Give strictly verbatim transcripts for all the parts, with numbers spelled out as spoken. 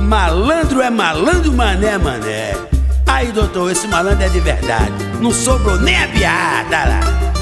Malandro é malandro, mané é mané. Aí, doutor, esse malandro é de verdade. Não sobrou nem a piada lá.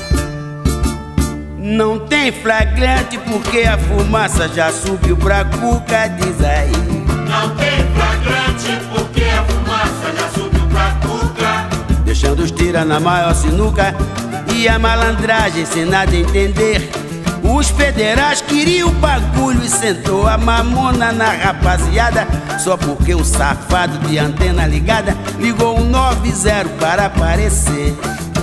Não tem flagrante porque a fumaça já subiu pra cuca, diz aí. Não tem flagrante porque a fumaça já subiu pra cuca, Deixando os tira na maior sinuca e a malandragem sem nada entender. Os federais queriam o bagulho e sentou a mamona na rapaziada, só porque um safado de antena ligada ligou um nove zero para aparecer.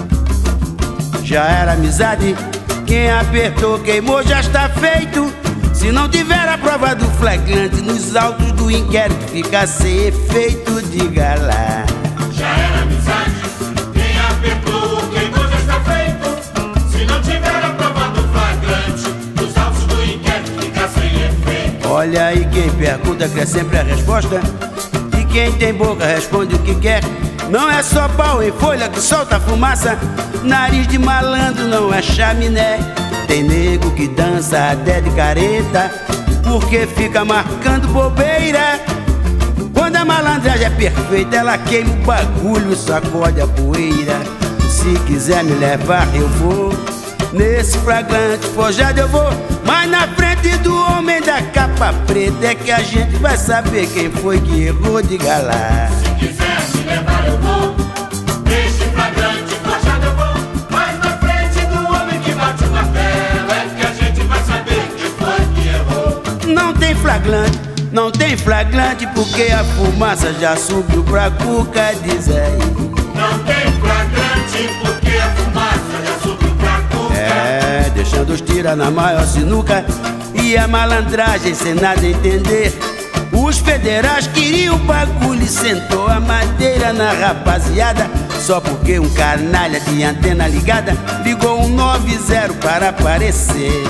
Já era amizade, quem apertou queimou, já está feito. Se não tiver a prova do flagrante, nos autos do inquérito fica sem efeito, diga lá. já era amizade. Quem apertou, queimou, já está feito. Se não tiver a prova do flagrante, nos autos do inquérito fica sem efeito. Olha aí, quem pergunta quer sempre a resposta, e quem tem boca responde o que quer. Não é só pau em folha que solta fumaça, nariz de malandro não é chaminé. Tem nego que dança até de careta, porque fica marcando bobeira. Quando a malandragem é perfeita, ela queima o bagulho, sacode a poeira. Se quiser me levar, eu vou. Nesse flagrante forjado eu vou. Mas na frente do homem da capa preta é que a gente vai saber quem foi que errou, diga lá. Se quiser me levar, eu vou. Neste flagrante forjado eu vou. Mas na frente do homem que bate o martelo é que a gente vai saber quem foi que errou. Não tem flagrante, não tem flagrante porque a fumaça já subiu pra cuca, diz aí. Não tem flagrante porque a fumaça já subiu pra cuca, É, deixando os tira na maior sinuca e a malandragem sem nada entender. Os federais queriam o bagulho e sentou a madeira na rapaziada, só porque um canalha de antena ligada ligou um nove zero para aparecer.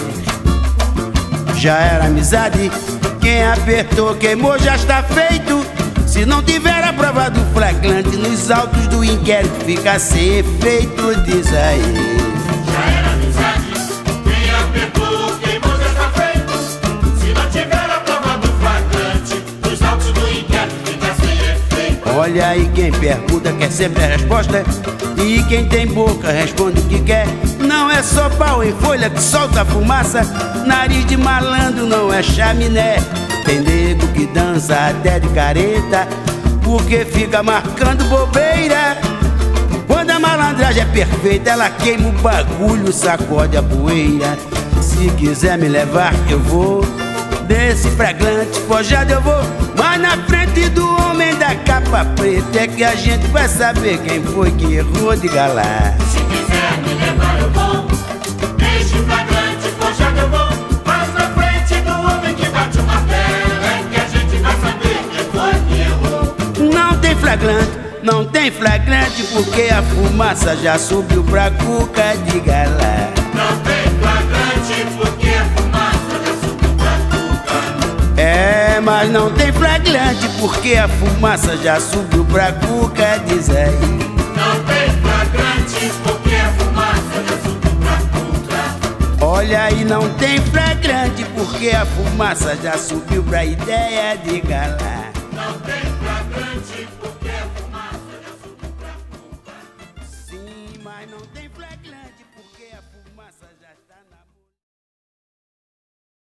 Já era amizade, quem apertou queimou, já está feito. Se não tiver a prova do flagrante, nos autos do inquérito fica sem efeito, diz aí. já era amizade. Quem apertou, queimou, já está feito. Se não tiver a prova do flagrante, nos autos do inquérito fica sem efeito. Olha aí, quem pergunta quer sempre a resposta, e quem tem boca responde o que quer. Não é só pau em folha que solta fumaça, nariz de malandro não é chaminé. Tem nego que dança até de careta, porque fica marcando bobeira. Quando a malandragem é perfeita, ela queima o bagulho, sacode a poeira. Se quiser me levar, eu vou. Desse flagrante forjado eu vou. Mas na frente do homem da capa preta é que a gente vai saber quem foi que errou, diga lá. Se quiser me levar, eu vou. Neste flagrante forjado eu vou. Mas na frente do homem que bate o martelo é que a gente vai saber quem foi que errou. Não tem flagrante, não tem flagrante porque a fumaça já subiu pra cuca, diga lá. Não tem flagrante porque a fumaça já subiu pra cuca. É, mas não tem flagrante porque a fumaça já subiu pra cuca, diz aí. Não tem flagrante porque a fumaça já subiu pra cuca. Olha aí, não tem flagrante porque a fumaça já subiu pra ideia, diga lá. Não tem flagrante.